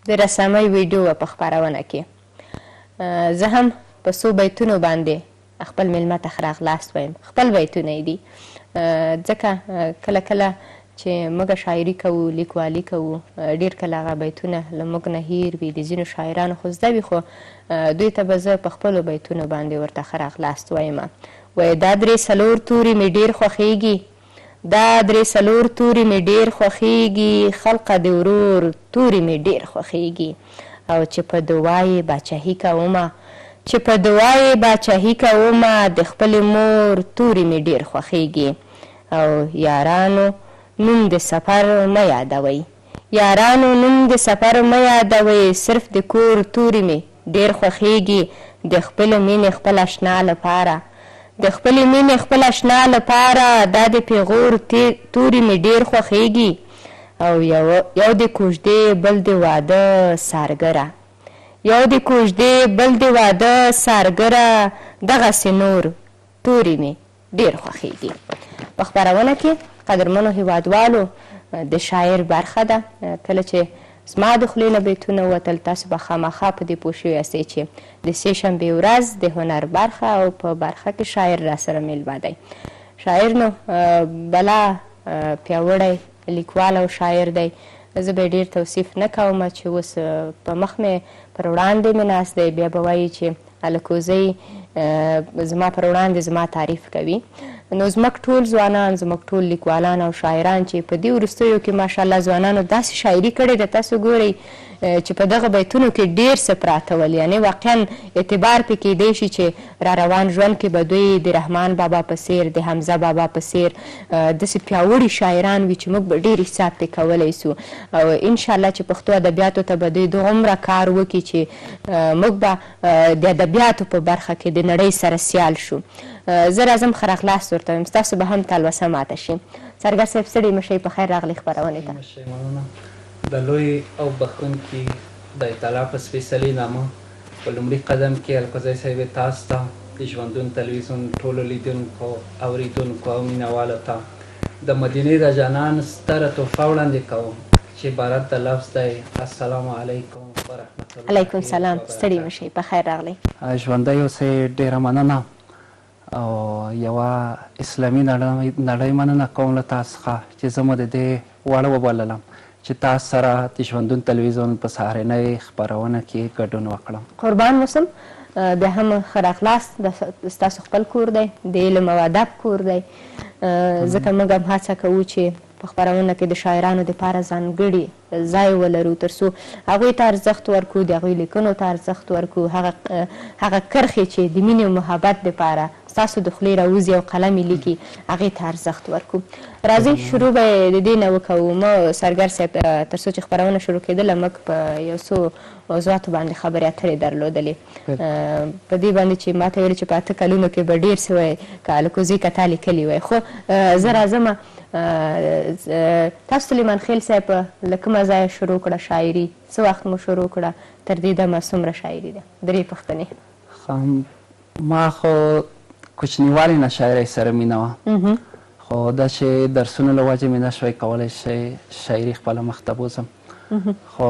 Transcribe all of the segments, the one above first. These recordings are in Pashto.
د رسامۍ ویډیو په خپرونه کې زه هم په څو بیتونو باندې خپل میلمه ته ښه راغلاست وایم. خپل بیتونه یې دي، ځکه کله کله چې موږ شاعري کوو، لیکوالي کوو، ډېر کله هغه بیتونه له موږ نه هیر وي، د ځینو شاعرانو خو زده وي، خو دوی ته به زه په خپلو بیتونو باندې ورته ښه راغلاست وایم. وایي دا درې څلور توري مې ډېر خوښیږي، دا درې څلور توري مې ډېر خوښیږي، خلقه د ورور توري مې ډېر خوښیږي، او چې په دعا یې باچهي کومه، چې په دعا یې باچهي کومه، د خپلې مور توري مې ډېر خوښیږي. او یارانو نوم د سفر مه یادوئ، یارانو نوم د سفر مه یادوئ، صرف د کور توري مې ډېر خوښیږي، د خپلې مینې خپل اشنا لپاره، د خپلې مینې خپل اشنا لپاره، دا د پیغور توري مې ډېر خوښیږي. او یو د کوژدې بل د واده سارګره، یو د کوژدې بل د واده سارګره، دغسې نور توري مې ډېر خوښیږي. په خپرونه کې قدرمنو هیوادوالو د شاعر برخه ده. کله چې زما د خولې نه بیتونه ووتل، تاسو به خامخا په دې پوه شوي یاستئ چې د سې شنبې ورځ د هنر برخه او په برخه کې شاعر راسره میلمه دی. شاعر نو بلا پیاوړی لیکوال او شاعر دی. زه به ډېر توصیف نه کوم چې اوس په مخ مې پر وړاندې مې ناست دی، بیا به وایي چې الکوزی زما پر وړاندې زما تعریف کوي. نو زموږ ټول ځوانان، زموږ ټول لیکوالان او شاعران چې په دې وروستیو کې ماشاءالله ځوانانو داسې شاعري کړې ده، تاسو ګورئ چې په دغه بیتونو کې ډېر څه پراته ول، یعنې واقعا اعتبار پې کیدی شي چې را روان ژوند کې به دوی د رحمان بابا په څېر، د حمزه بابا په څېر داسې پیاوړي شاعران وي چې موږ به ډېر حساب پې کولی سو، او انشاءالله چې پښتو ادبیاتو ته به دوی دومره کار وکړي چې موږ به د ادبیاتو په برخه کې د نړۍ سره سیال شو. زه راځم ښه راغلاست ورته وایم، ستاسو به هم تلوسه ماته شي. سرګر صاحب ستړي مه شئ، په خیر راغلئ خپرونې ته. د لوی او بخښونکي خدای تعالی په سپېڅلي نامه په لومړي قدم کې الکوزی صاحب تاسو ته د ژوندون تلویزیون ټولو لیدونکو اورېدونکو او مینهوالو ته د مدینې د جانان ستره تحفه وړاندې کوم چې عبارت د لفظ دی السلام علیکم ورحمت الله. علیکم سلام، ستړي مه شئ، په خیر راغلئ. ژوندی اوسئ، ډېره مننه او یوه اسلامي نړۍ مننه کوم له تاسو څخه چې زه مو د دې وړ وبللم چې تاسو سره د ژوندون تلویزیون په سهارنۍ خپرونه کې ګډون وکړم. قربان موسم بیا هم ښه راغلاست. ستاسو خپل کور دی، د علم او ادب کور دی، ځکه موږ هم هڅه کوو چې په خپرونه کې د شاعرانو دپاره ځانګړي ځای ولرو، تر څو هغوی ته ارزښت ورکړو، د هغوی لیکنو ته ارزښت ورکړو، هغه کرښې چې د مینې او محبت دپاره ستاسو د خولې راوځي او قلم یې لیکي، هغې ته ارزښت ورکړو. راځئ شروع به یې د دې نه وکوو. ما سرګر صاحب تر څو چې خپرونه شروع کېدله موږ په یو څو موضوعاتو باندې خبرې اترې درلودلې، په دې باندې چې ما ته ویل چې په 8 کلونو کې به ډېر څه وی که الکوزي که تا لیکلي وی. خو زه راځمه، تاسو سلیمان خېل صاحب له کومه ځایه شروع کړه شاعري؟ څه وخت مو شروع کړه؟ تر دې دمه څومره شاعري ده؟ درې پوښتنې. ما خو کوچنیوالي نه شاعرۍ سره مینه وه، خو دا چې درسونو له وجې مې نه شوی کولی شاعري خپله مخ ته بوځم. خو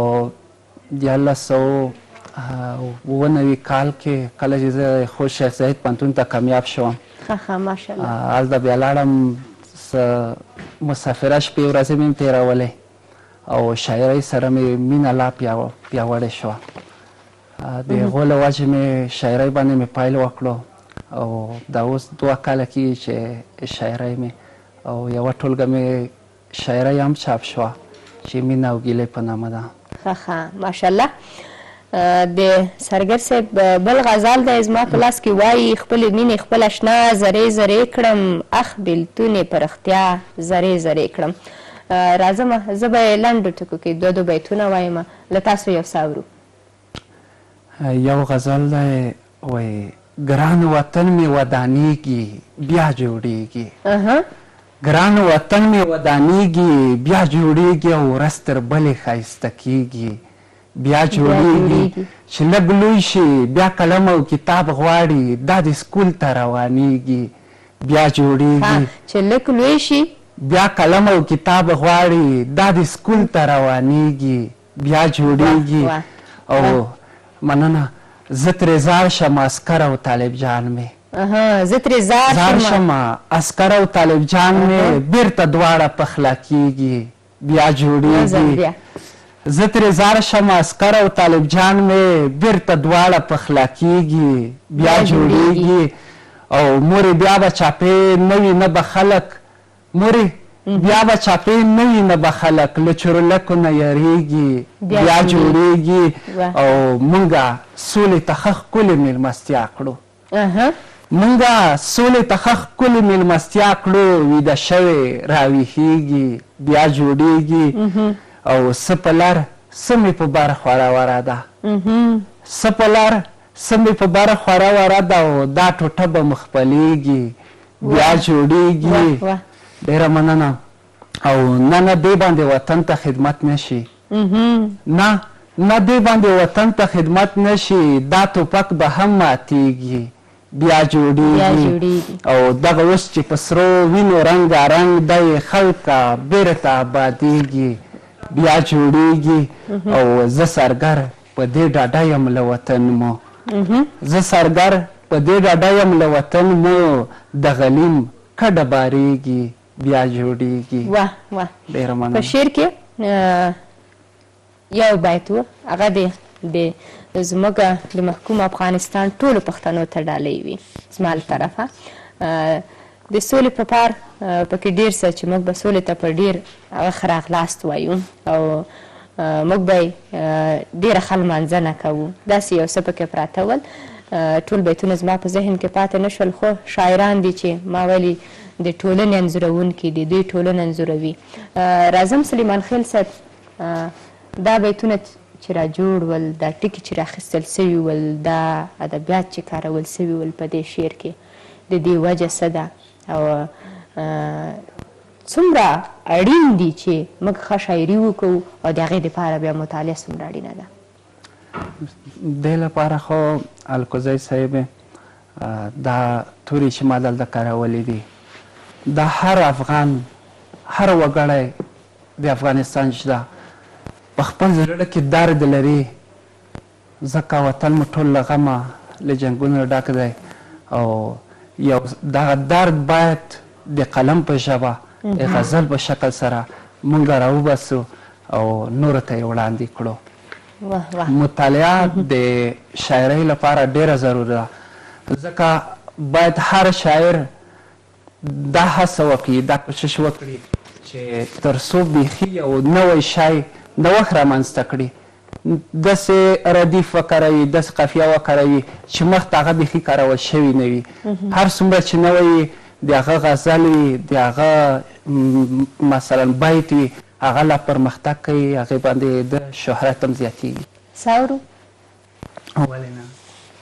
1999 کال کې کله چې زه خوست شیخ زاید پوهنتون ته کامیاب شوم، ماشاءالله هلته بیا لاړم، مسافره شپې ورځې مې هم تېرولې او شاعرۍ سره مې مینه لا پیاوړې شوه. د هغو له وجې مې شاعرۍ باندې مې پیل وکړو او دا اوس 2 کاله کېږي چې شاعرۍ مې او یوه ټولګه مې شاعرۍ هم چاپ شوه چې مینه او ګیلې په نامه ده. ښه ماشاءالله. د سرګر صاحب بل غزل دی زما په لاس کې، وایي خپلې مینې خپل اشنا زرې زرې کړم، اخ بېلتونې په رښتیا زرې زرې کړم. راځمه زه به یې لنډو ټکو کې 2 بیتونه وایم، له تاسو یو څه اورو. یو غزل دی، وایي ګران وطن مې ودانیږي بیا جوړیږي، ګران وطن مې ودانیږي بیا جوړیږي، او ورځ تر بلې ښایسته کیږي بیا جوړیږي، چې لږ لوی شي بیا قلم او کتاب غواړي، دا د سکول ته روانیږي بیا جوړیږي، چې لږ لوی شي بیا قلم او کتاب غواړي، دا د سکول ته روانیږي بیا جوړیږي او مننه زه ترې زار شم عسکر او طالب جان مې زه ترې زار شم عسکر او طالب جان مې بیرته دواړه پخلا کیږي بیا جوړیږي زه ترې زار شم عسکر او طالب جان مې بیرته دواړه پخلا کیږي بیا جوړیږي او مورې بیا به چاپې نه وي نه به خلک مورې بیا به چاپې نه وي نه به خلک له چورلکو نه یریږي بیا جوړیږي او مونږه سولې ته ښه ښکلې میلمستیا کړو مونږه سولې ته ښه ښکلې میلمستیا کړو ویده شوې راویښیږي بیا جوړیږي او څه په لر څه مې په بر خوره وره ده څه په لر څه مې په بر خوره وره ده او دا ټوټه به مو خپلېږي بیا جوړیږي ډېره مننه او نه دې باندې وطن ته خدمت نشي نه دې باندې وطن ته خدمت نشي دا ټوپک به هم ماتیږي بیا جوړیږي او دغه اوس چې په سرو وینو رنګارنګ دی خلکه بیرته آبادیږي بیا جوړیږي او زه سرګر په دې ډاډه یم له وطن مو زه سرګر په دې ډاډه یم له وطن مو د غلیم کډه باریږي بیا جوړیږي ډېره مننه په شعر کې یو بیت و هغه د زموږ د محکوم افغانستان ټولو پښتنو ته ډالۍ وي زما له طرفه د سولې په پار پکې ډېر څه چې موږ به سولې ته په ډېر هغه ښه راغلاست وایو او موږ به ډېره ښه لمانځنه کوو داسې یو څه پکې پراته ول ټول بیتونه زما په ذهن کې پاتې نه شول خو شاعران دي چې ما ویلي د ټولنې انځورونکي دي دوی ټولنه انځوروي راځم سلیمان خیل صاحب دا بیتونه چې را جوړ ول دا ټکي چې راخیستل سوي ول دا ادبیات چې کارول سوي ول په دې شعر کې د دې وجه څه ده او څومره اړین دي چې موږ ښه شاعري وکړو او د هغې دپاره بیا مطالعه څومره اړینه ده دې لپاره خو الکوزی صاحب دا تورې چې ما دلته کارولې دي دا هر افغان هر وګړی د افغانستان چې ده په خپل زړه کې درد لري ځکه وطن مو ټول له غمه له جنګونو ډک دی او یو دغه درد باید د قلم په ژبه د غزل په شکل سره مونږ راوباسو او نورو ته یې وړاندې کړو مطالعه د شاعرۍ لپاره ډېره ضروري ده ځکه باید هر شاعر دا هڅه وکړي دا کوشش وکړي چې تر څو بیخي یو نوی شی نوښت رامنځته کړي داسې ردیف وکاروي داسې قافیه وکاروي چې مخته هغه بیخي کارول شوي نه وي هر څومره چې نوی د هغه غزل وي د هغه مثلا بیت وي هغه لا پرمختګ کوي هغې باندې د شهرت هم زیاتېږي ساورو ولې نه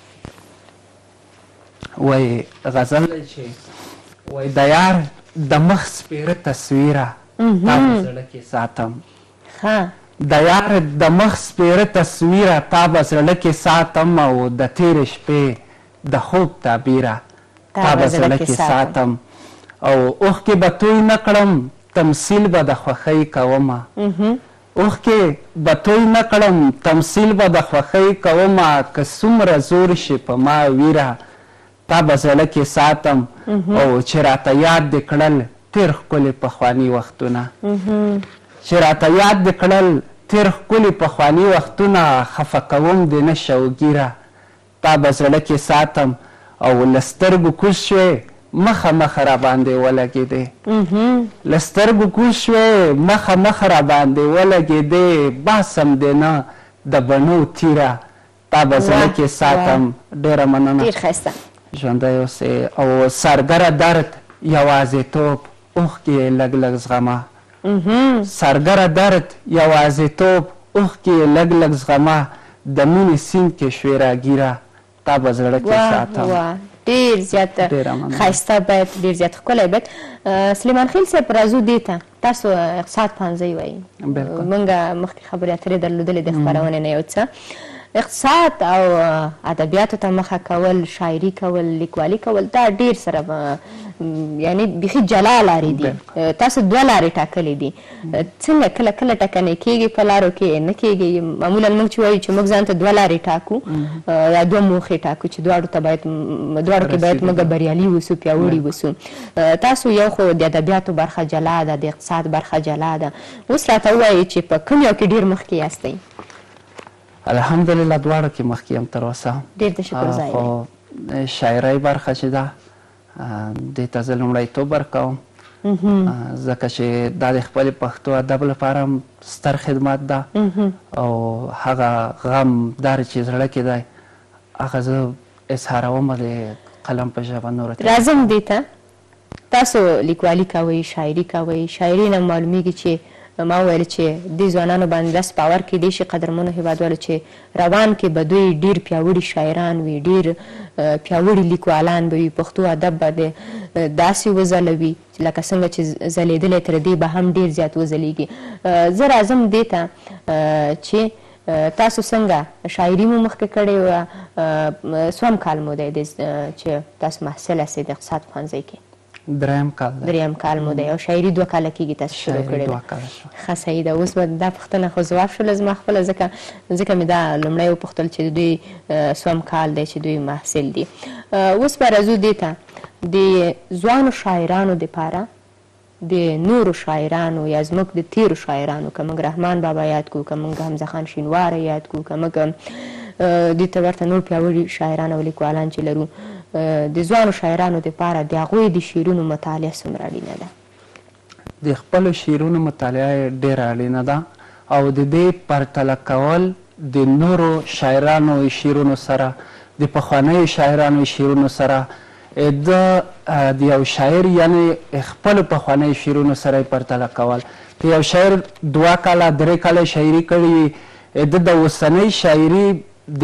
وایي غزل دی چې وایي د یار د مخ سپېره تصویره تا په زړه کې ساتم د یار د مخ سپېره تصویره تا به زړه کې ساتم او د تېرې شپې د خوب تعبیره تا به زړه کې ساتم او اوښکې به توی نه کړم تمثیل به د خوښۍ کومه اوښکې به توی نه کړم تمثیل به د خوښۍ کومه که څومره زور شي په ما ویره تا به زړه کې ساتم او چې راته یاد دې کړل تېر ښکلي پخواني وختونه چې راته یاد دې کړل تېر ښکلي پخواني وختونه خفه کوم دې نه شوګیره تا به زړه کې ساتم او له سترګو کوز شوې مخه مخه راباندې ولګېدې له سترګو کوز شوې مخه مخه راباندې ولګېدې باسم دې نه د بڼو تیره تا به زړه کې ساتم ډېره مننه ډېر ښایسته ژوندی اوسې او سرګره درد یوازېتوب اوښکې لږ لږ زغمه سرګره درد یوازېتوب اوښکې لږ لږ زغمه د مینې سیند کې شوې راګیره تا به زړه کې ساتم ډېر زیات ښایسته بیت ډېر زیات ښکلی بیت سلیمان خیل صاحب راځو دې ته تاسو اقتصاد پوهنځی وایي موږ مخکې خبرې اترې درلودلې د خپرونې نه یو څه اقتصاد او ادبیاتو ته مخه کول، شاعري کول، لیکوالي کول، دا ډیر سره یعنی بیخي جلا لارې دي. تاسو دوه لارې ټاکلې دي. څنګه کله کله ټاکنې کیږي په لارو کې نه کیږي؟ معمولا موږ چې وایو چې موږ ځان ته دوه لارې ټاکو یا دوه موخې ټاکو چې دواړو کې باید موږ بریالي اوسو، پیاوړي اوسو. تاسو یو خو د ادبیاتو برخه جلا ده، د اقتصاد برخه جلا ده. اوس راته ووایئ چې په کوم یو کې ډیر مخکې یاستئ؟ الحمدلله دواړو کې مخکې یم تر اوسه. ډېر د شکر ځای دی. خو شاعرۍ برخه چې ده دې ته زه لومړیتوب ورکوم، ځکه چې دا د خپلې پښتو ادب لپاره هم ستر خدمت ده او هغه غم دار چې زړه کې دی هغه زه اظهاروم د قلم په ژبه نورو ته. راځم دې ته، تاسو لیکوالي کوئ، شاعري کوئ. شاعري نه معلومیږي چې ما ویل چې دې ځوانانو باندې داس باور کیدی شي قدرمنو هیوادوالو چې روان کې به دوی ډیر پیاوړي شاعران وي، ډیر پیاوړي لیکوالان به وي، پښتو ادب به داسې وځلوي لکه څنګه چې ځلیدلی تر دې به هم ډیر زیات وځلیږي. زه راځم دې ته چې تاسو څنګه شاعري مو مخکې کړې وه، څوم کال مو دی چې تاسو محصل یاستئ د اقتصاد پوهنځۍ کې؟ دریم کال مو دی او شاعري 2 کاله کېږي تاسو شروع کړې ده. ښه صحیح ده. اوس به دا پوښتنه خو ځواب شوله زما خپله، ځکه مې دا لومړی وپوښتل چې دوی څوم کال دی چې دوی محصل دي. اوس به راځو دې ته د ځوانو شاعرانو دپاره د نورو شاعرانو یا زموږ د تیرو شاعرانو، که موږ رحمان بابا یاد کړو، که موږ حمزه خان شینواره یاد کړو، که موږ دې ته ورته نور پیاوړي شاعران او لیکوالان چې لرو، د ځوانو شاعرانو دپاره د هغوی د شعرونو مطالعه څومره اړینه ده؟ د خپلو شعرونو مطالعه ډېره اړینه ده او د دې پرتله کول د نورو شاعرانو شعرونو سره، د پخوانیو شاعرانو شعرونو سره، د یو شاعر یعنی خپلو پخوانیو شعرونو سره یې پرتله کول. که یو شاعر 2 کاله 3 کاله شاعري کړې وي، د اوسنۍ شاعري د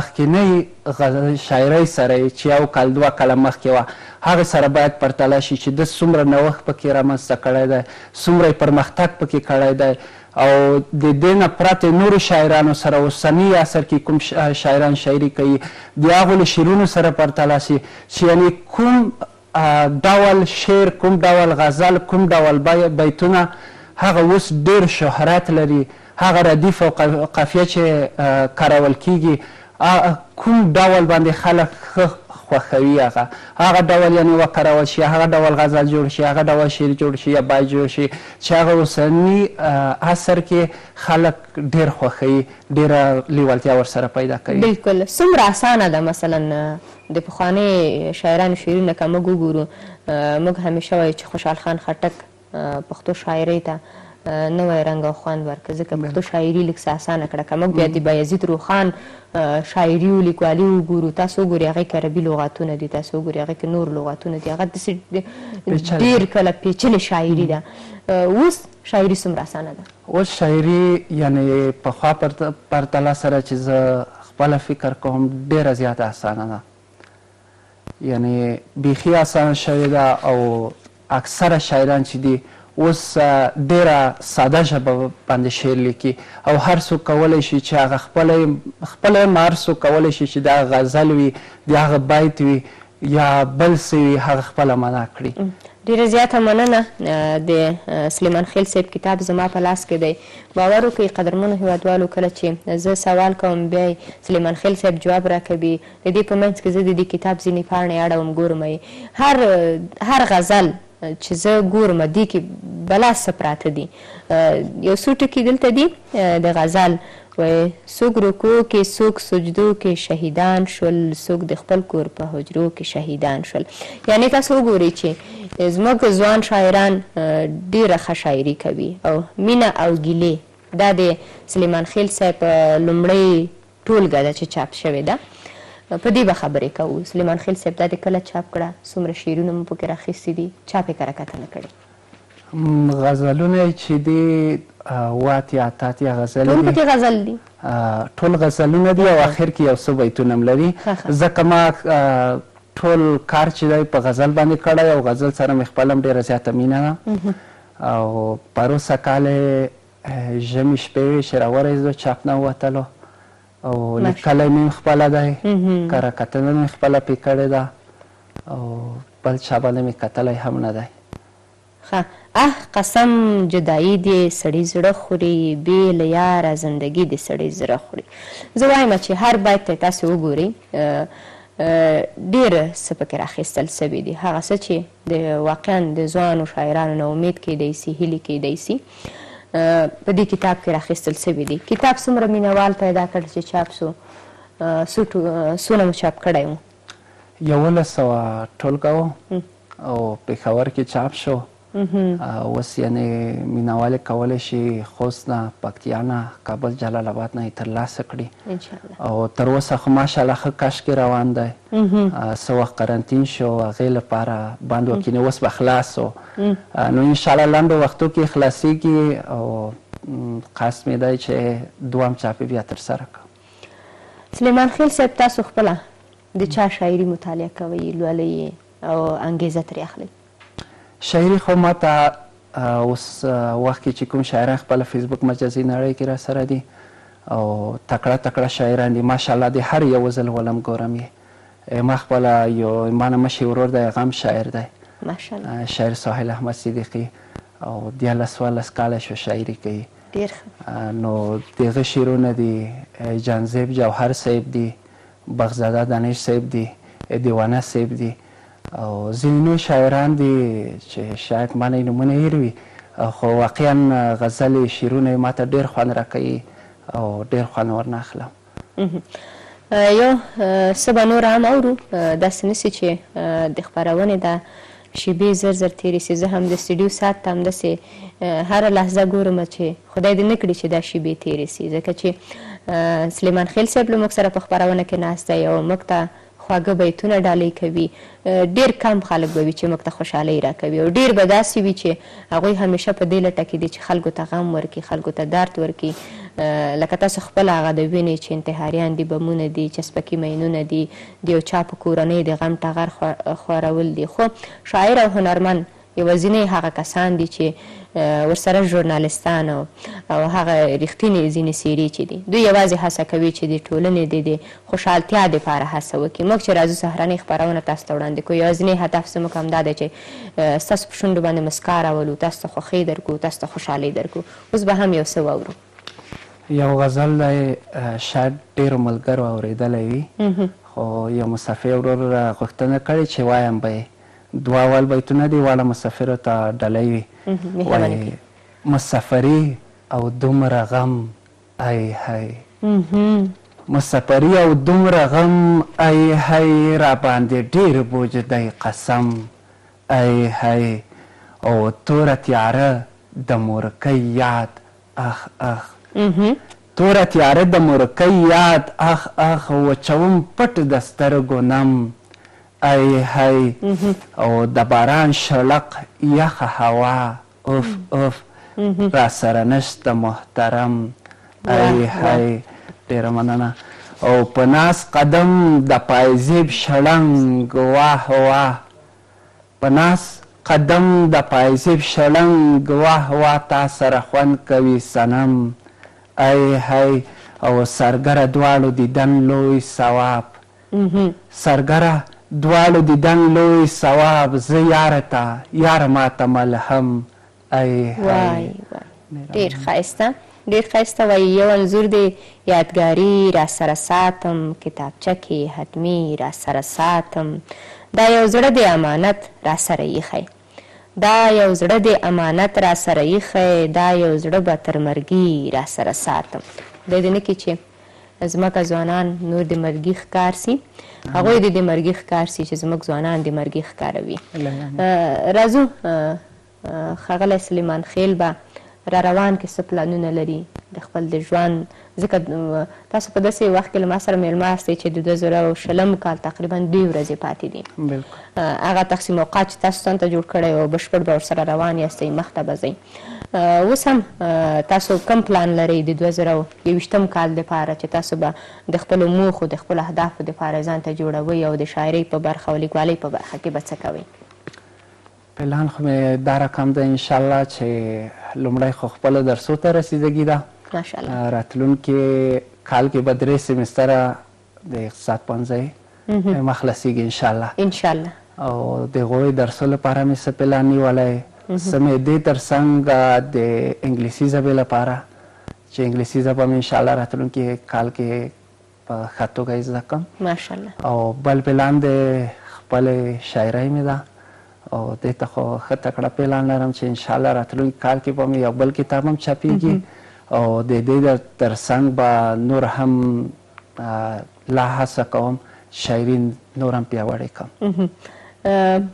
مخکینۍ شاعرۍ سره چې 1 کال 2 کاله مخکې وه هغې سره باید پرتله شي چې د څومره نوښت پکې رامنځته کړی دی، څومره یې پرمختګ پکې کړی دی او د دې نه پرته نورو شاعرانو سره اوسني عصر کې کوم شاعران شاعري کوي د هغو له شعرونو سره پرتله شي چې یعنې کوم ډول شعر، کوم ډول غزل، کوم ډول بیتونه هغه اوس ډېر شهرت لري، هغه ردیف او قافیه چې کارول کیږي کوم ډول باندې خلک خوښوي، هغه ډول یعنې وکارول شي، هغه ډول غزل جوړ شي، هغه ډول شعر جوړ شي یا بیت جوړ شي چې هغه اوسني عصر کې خلک ډېر خوښوي، ډېره لیوالتیا ورسره پیدا کوي. بلکل. څومره اسانه ده مثلا د پخواني شاعرانو شعرونه که موږ وګورو، موږ همیشه وایو چې خوشحال خان خټک پښتو شاعرۍ ته نوی رنګ او خوند ورکړه، ځکه پښتو شاعري لږ څه اسانه کړه. که موږ بیا د بایزید روښان شاعري او لیکوالي وګورو، تاسو وګورئ هغې کې عربي لغاتونه دي، تاسو وګورئ هغې کې نور لغاتونه دي، هغه داسې ډېر کله پیچلې شاعري ده. اوس شاعري څومره اسانه ده؟ اوس شاعري یعنې پخوا پرتله سره چې زه خپله فکر کوم ډېره زیاته اسانه ده، یعنې بیخي اسانه شوې ده او اکثره شاعران چې دي اوس ډېره ساده ژبه باندې شعر لیکي او هر څوک کولی شي چې هغه خپله هر څوک کولی شي چې د هغه غزل وي، د هغه بیت وي یا بل څه وي هغه خپله معنا کړي. ډېره زیاته مننه. د سلیمان خېل صاحب کتاب زما په لاس کې دی. باور وکړئ قدرمنو هیوادوالو، کله چې زه سوال کوم بیا سلیمان خېل صاحب جواب راکوي، د دې په منځ کې زه د دې کتاب ځینې پاڼې اړوم، ګورم یې هر غزل چې زه ګورم دې کې بلا څه پراته دي. یو څو ټکي دلته دي د غزل، وایي څوک رکوع کې، څوک سجدو کې شهیدان شول، څوک د خپل کور په حجرو کې شهیدان شول. یعنې تاسو وګورئ چې زموږ ځوان شاعران ډېره ښه شاعري کوي او مینه او ګیلې دا د سلیمان خېل صاحب لومړۍ ټولګه ده چې چاپ شوې ده. په دې به خبرې کوو. سلیمان خېل صاحب دا د کله چاپ کړه؟ څومره شعرونه مو پکې راخیستي دي؟ چاپ یې کره کتنه کړې؟ غزلونه چې دي 8 یا 8 غزل دي. ټول پکې غزل دي؟ ټول غزلونه دي او اخر کې یو څه بیتونه هم لري. ځکه ما ټول کار چې دی په غزل باندې کړی او غزل سره مې خپله هم ډېره زیاته مینه ده او پروسه کال ژمي شپې وې چې راورسېدو چاپ نه ووتلو او لیکلی مې خپله دی کره کتنه مې خپله پې کړې ده او بل چا باندې مې کتلی هم نه دی. قسم جدایي دی سړي زړه خوري، بې له یاره زندګي د سړي زړه خوري. زه وایم چې هر بیت ته تاسې وګورئ ډېر څه پکې راخیستل سوي دي، هغه څه چې د واقعا د ځوانو شاعرانو نه امید کیدی سي، هیلې کیدی سي په دې کتاب کې راخیستل سوي دي. کتاب څومره مینوال پیدا کړ چې چاپ سو؟ څونه مو چاپ کړی و؟ 1100 ټولګه و او پېښور کې چاپ شو. اوس یعنې مینوال یې کولی شي خوست نه، پکتیا نه، کابل، جلال آباد نه یې ترلاسه کړي او تر اوسه خو ماشاءالله ښه کش کې روان دی. څه وخت قرنطین شو، هغې لپاره بند وکینې اوس به خلاص و. نو انشاءالله لنډو وختو کې خلاصېږي او قصد مې دی چې دوهم چاپ یې بیا ترسره کړم. سلیمان خېل صاحب، تاسو خپله د چا شاعري مطالعه کوئ، لولئ او انګیزه ترې اخلئ؟ شاعري خو ما ته اوس وخت کې چې کوم شاعران خپله فیسبوک مجازي نړۍ کې را سره دي او تکړه تکړه شاعران دي ماشاءالله، د هر یو ځل ولم ګورم یې. ما خپله یو ما نه مشر ورور دی، هغه هم شاعر دی، ماشاءالله شاعر ساحل احمد صدیقي او 11 کاله شو شاعري کوي. ډېر ښه. نو د هغه شعرونه دي جانزیب جوهر صاحب دي، بغزاده دانش صاحب دي، دیوانه صاحب دي او ځینې نور شاعران دي چې شاید ما نه یې نومونه هېر وي، خو واقعا غزل شعرونه یې ما ته ډېر خوند راکوي او ډېر خوند ورنه اخلم. یو څه به نور هم اورو، داسې نه سي چې د خپرونې دا شیبې زر زر تېرې سي. زه هم د سټډیو ساعت ته همداسې هره لحظه ګورم چې خدای دې نه کړي چې دا شیبې تېرې سي، ځکه چې سلیمان خېل صاحب له موږ سره په خپرونه کې ناست دی او موږ ته خواږه بیتونه ډالۍ کوي. ډېر کم خلک به وي چې موږ ته خوشحالۍ راکوي او ډېر به داسې وي چې هغوی همیشه په دې لټه کې دي چې خلکو ته غم ورکړي، خلکو ته درد ورکړي. لکه تاسو خپله هغه د وینې چې انتحاریان دي، بمونه دي، چسپکي مینونه دي، د یو چا په کورنۍ د غم ټغر خوارول دي. خو شاعر او هنرمند یوازینی هغه کسان دي چې ورسره ژورنالستان او هغه رښتینې ځینې څیرې چې دي، دوی یوازې هڅه کوي چې د ټولنې د خوشحالتیا دپاره هڅه وکړي. موږ چې راځو سهرنۍ خپرونه تاسو ته وړاندې کوو، یوازینی هدف زموږ همدا دی چې ستاسو په شونډو باندې مسکا راولو، تاسو ته خوښۍ درکړو، تاسو ته خوشحالۍ درکړو. اوس به هم یو څه واورو. یو غزل دی، شاید ډېرو ملګرو اورېدلی وي، خو یو مسافر ورور غوښتنه کړې چې وایم به یې. دوه اول بیتونه دي، واړه مسافرو ته ډالۍ وي. وایي مسافري او دومره غم ای هی، مسافري او دومره غم ای هی، را باندې ډېر بوج دی قسم ای هی، او توره تیاره د مورکۍ یاد اخ اخ، توره تیاره د مورکۍ یاد اخ اخ، وچوم پټ د سترګو نم ای هی، او د باران شلق یخه هوا اف اف، را سره نشته محترم ای هی. ډېره مننه. او په ناز قدم د پایزیب شړنګ واه واه، په ناز قدم د پایزیب شړنګ واه واه، تا سره خوند کوي صنم ای هی. او سرګره دواړو دیدن لوی ثواب، سرګره دواړو دیدن لوی ثواب، زه یاره ته یاره ما ته ملهم ای هی. ډېر ښایسته، ډېر ښایسته. وایي یو انځور دی یادګاري را سره ساتم، کتابچه کې حتمي را سره ساتم، دا یو زړه دی امانت را سره ایښی، دا یو زړه دی امانت را سره ایښی، دا یو زړه به تر مرګي را سره ساتم. دی دې نه کړي چې زموږ ځوانان نور د مرګي ښکار سي، هغوی د مرګي ښکار سي چې زموږ ځوانان د مرګي ښکاروي. راځو ښاغلی سلیمان خېل به را روان کې څه پلانونه لري د خپل د ژوند، ځکه تاسو په داسې وخت کې له ما سره میلمه یاستئ چې د 2020 کال تقریبا 2 ورځې پاتې دي. هغه تقسیم اوقات چې تاسو ځان ته جوړ کړی او بشپړ به ورسره روان یاستئ، مخته به ځئ. اوس هم تاسو کم پلان لرئ د 2021 کال دپاره چې تاسو به د خپلو موخو د خپلو اهدافو دپاره ځان ته جوړوئ او د شاعرۍ په برخه او لیکوالۍ په برخه کې به څه کوئ؟ پلان خو مې دا رقم ده انشاءالله چې لومړی خو خپلو درسو ته رسیدګي ده، راتلونکي کال کې به 3 سیمستره د اقتصاد پوهنځی مخلصیږي انشاءالله او د هغوی درسو لپاره مې څه پلان نیولی څه مې دې تر څنګ د انګلیسي ژبې لپاره چې انګلیسي ژبه مې انشاءالله راتلونکي کال کې په ښه توګه زده کړم او بل پلان د خپلې شاعرۍ مې ده او دې ته خو ښه تکړه پلان لرم چې انشاءالله راتلونکي کال کې به مې یو بل کتاب هم چاپېږي او د دې تر څنګ به نور هم لا هڅه کوم شاعري نور هم پیاوړې کړم.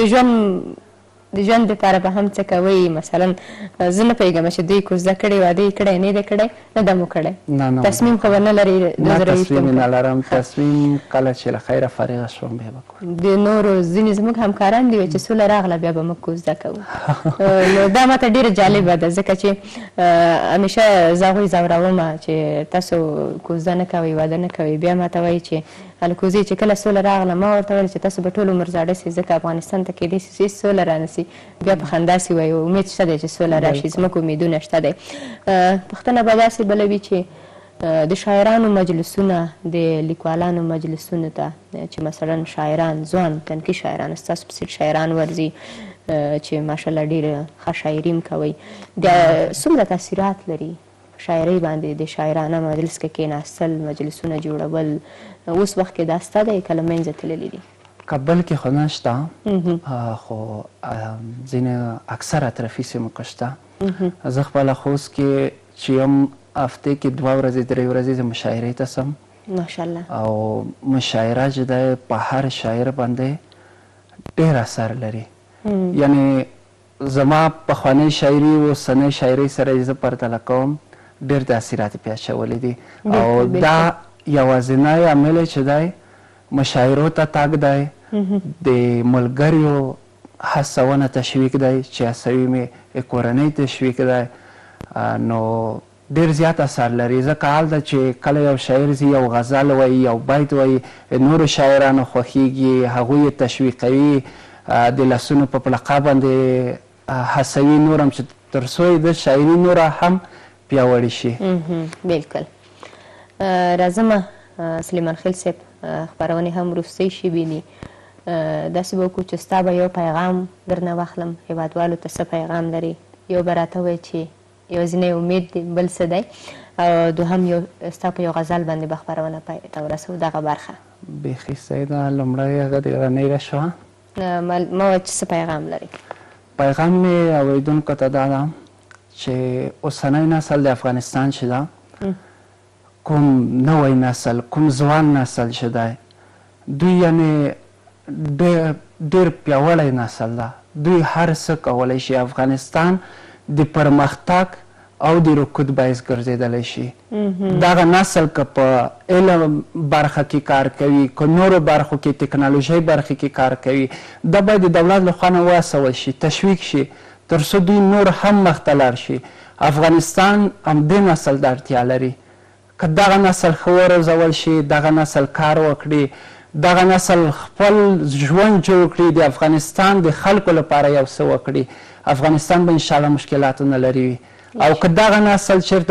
د ژوند لپاره به هم څه کوئ؟ مثلا زه نه پوهېږم چې دوی کوزده کړې واده یې کړی نه دی کړی نه ده مو کړی تصمیم خو به نه لرئ؟ نه تصمیم نه لرم تصمیم کله چې له خیره فارغه شوم بیا به کوم. د نورو ځینې زموږ همکاران دي چې سوله راغله بیا به موږ کوزده کوو. نو دا ماته ډېره جالبه ده ځکه چې همیشه زه هغوی ځوروم چې تاسو کوزده نه کوئ واده نه کوئ بیا ماته وایي چې الکوزي چې کله سوله راغله ما ورته ویل چې تاسو به ټول عمر زاړه سئ ځکه افغانستان ته کیدای شي هېڅ سوله رانسي. بیا په خندا سې وایي امید شته دی چې سوله راشي زموږ امیدونه شته دی. پوښتنه به داسې بلوي چې د شاعرانو مجلسونه د لیکوالانو مجلسونو ته چې مثلا شاعران ځوان تنکي شاعران ستاسو په څېر شاعران ورځي چې ماشاءالله ډېره ښه شاعري هم کوئ څومره تاثیرات لري شاعرۍ باندې د شاعرانه مجلس کې کېناستل مجلسونه جوړول؟ اوس وخت کې دا سته دی کله منځه تللي دي؟ کابل کې خو نه شته خو ځینې اکثر اطرافي سیمو کې شته. زه خپله خوست کې چې یم هفتې کې 2 ورځې 3 ورځې زه مشاعرې ته ځم ماشاءالله او مشاعره چې دی په هر شاعر باندې ډېر اثر لري. یعنې زما پخوانۍ شاعري او اوسنۍ شاعرۍ سره زه پرتله کوم ډېر تاثیرات یې پې اچولی دي او دا یوازینی عامل چې دی مشاعرو ته تګ دی د ملګریو هڅونه تشویق دی چې هڅوي مې کورنۍ تشویق دی نو ډېر زیات اثر لري. ځکه حال ده چې کله یو شاعر ځي یو غزل وایي یو بیت وایي نورو شاعرانو خوښیږي هغوی یې تشویقوي د لاسونو په پلقه باندې هڅوي نور هم چې تر څو یې د شاعري نوره هم پیاوړې شي. بلکل راځمه سلیمان خیل صاحب خپرونې هم وروستۍ شیبې دي داسې به وکړو چې ستا به یو پیغام درنه واخلم هېوادوالو ته څه پیغام لري؟ یو به راته وایي چې یوازینی امید دی بل څه دی او دوهم یو ستا په یو غزل باندې به خپرونه پای ته ورسوو دغه برخه بیخي سیده لومړی هغه د رنۍ شوه ما وایي چې څه پیغام لري؟ پیغام مې اورېدونکو ته دا ده چې اوسنی نسل د افغانستان چې ده کوم نوی نسل کوم ځوان نسل چې دی دوی یعنې ډېر پیاوړی نسل ده دوی هر څه کولی شي افغانستان د پرمختګ او د رکود باعث ګرځېدلی شي. دغه نسل که په علم برخه کې کار کوي که نورو برخو کې تکنالوژۍ برخې کې کار کوي دا باید د دولت لخوا نه وهڅول شي تشویق شي تر څو دوی نور هم مخته لاړ شي. افغانستان همدې نسل ته اړتیا لري که دغه نسل ښه وروزول شي دغه نسل کار وکړي دغه نسل خپل ژوند جوړ کړي د افغانستان د خلکو لپاره یو څه وکړي افغانستان به انشاءالله مشکلاتو نه لري. او که دغه نسل چېرته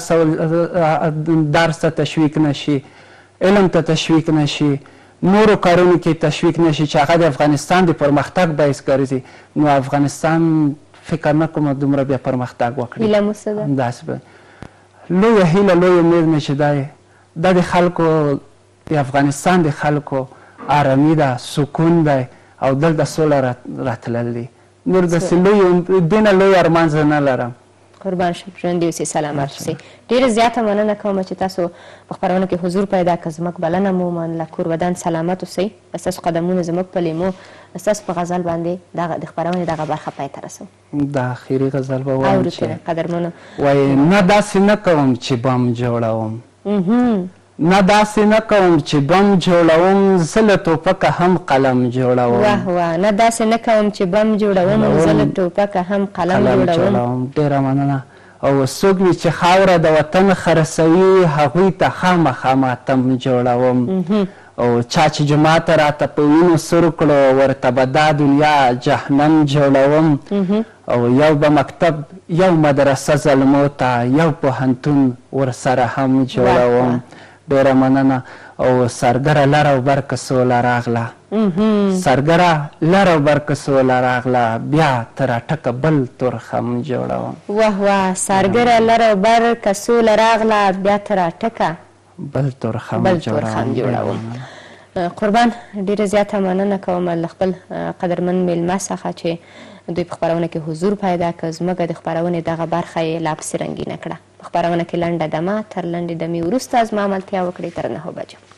ونه درس ته تشویق نشي علم ته تشویق نشي نورو کارونو کې تشویق نشي چې هغه د افغانستان د پرمختګ باعث ګرځي نو افغانستان فکر نه کوم دومره بیا پرمختګ وکړي. هیله مو څه ده؟ داسې به لویه هیله لوی امید مې چې دا د خلکو د افغانستان د خلکو آرامي ده سکون دی او دلته سوله راتلل دي نور داسې دې نه لوی ارمان زه نه لرم. قربان شم ژوندي اوسئ سلامت اوسئ. ډېره زیاته مننه کوم چې تاسو په خپرونه کې حضور پیدا کړ زموږ بلنه مو ومنله کور ودان سلامت اوسئ ستاسو قدمونه زموږ په لیمو ستاسو په غزل باندې د خپرونې دغه برخه پای ته رسوو. د اخري غزل به وایم چې قدرمنو وایي نه داسې نه کوم چې بم جوړوم نه داسې نه کوم چې بم جوړوم زه له ټوپکه هم قلم جوړوم. واه واه نه داسې نه کوم چې بم جوړوم زه له ټوپکه هم قلم جوړوم. ډېره مننه. او څوک وي چې خاوره د وطن خرڅوي هغوی ته خامخا ماتم جوړوم او چا چې جومات ته راته په وینو سور کړو ورته به دا دنیا جهنم جوړوم او یو به مکتب یو مدرسه زلمو ته یو پوهنتون ورسره هم جوړوم. ډېره مننه. او سرګره لر او بر که سوله راغله سرګره لر او بر که سوله راغله بیا تر اټکه بل تورخم جوړوم. واه واه سرګره لر او بر که سوله راغله بیا تر اټکه بل تورخم جوړوم. قربان ډېره زیاته مننه کوم له خپل قدرمن میلمه څخه چې دوی په خپرونه کې حضور پیدا کړ. زموږ د خپرونې دغه برخه یې لا پسې رنګینه کړه. په خپرونه کې لنډه دمه تر لنډې دمې وروسته زما ملتیا وکړئ تر 9 بجو.